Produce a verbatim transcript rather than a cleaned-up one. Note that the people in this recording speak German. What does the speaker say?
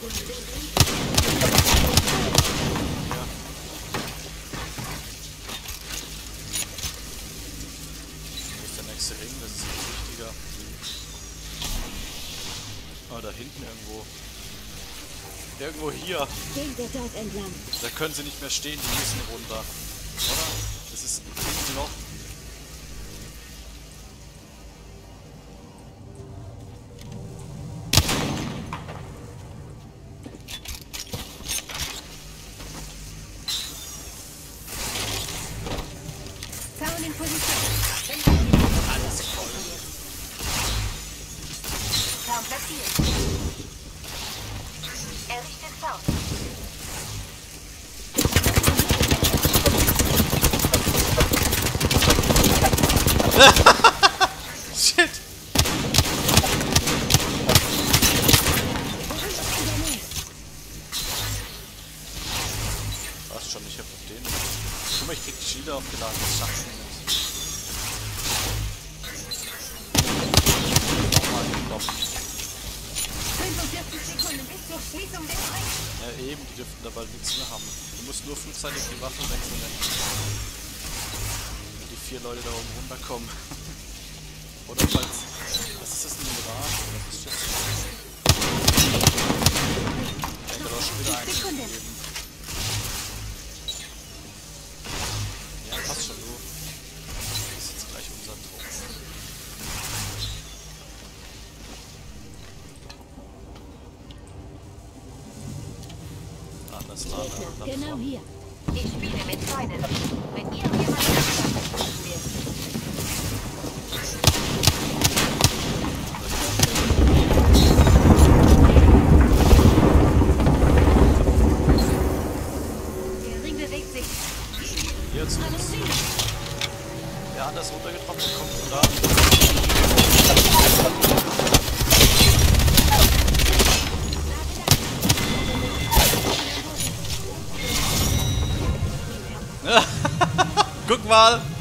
Ring, das ist viel wichtiger. Oh, da hinten irgendwo. Irgendwo hier. Da können sie nicht mehr stehen, die müssen runter. Oder? Das ist ein Loch. Alles voll. Zaun platziert. Errichtet Zaun. Shit! Passt schon, ich hab auf den. Guck mal, ich krieg die Schilder aufgeladen, das schaffst du nicht. fünfundvierzig Sekunden bis zur Schließung des Rings. Ja eben, die dürften da bald nichts mehr haben. Du musst nur frühzeitig die Waffe wechseln, wenn die vier Leute da oben runterkommen. Oder falls... Was ist das, ein Mirage? Oder was ist das? Ich hätte doch schon wieder eins gegeben. Ja, passt schon, du. Das ist jetzt gleich unser Trupp. Das war eine Genau hier. Ich spiele mit Feinden. Wenn irgendjemand machen wir. Der Ring bewegt sich. Jetzt nichts. Wer hat das runtergetroffen? Kommt von da. Guck mal!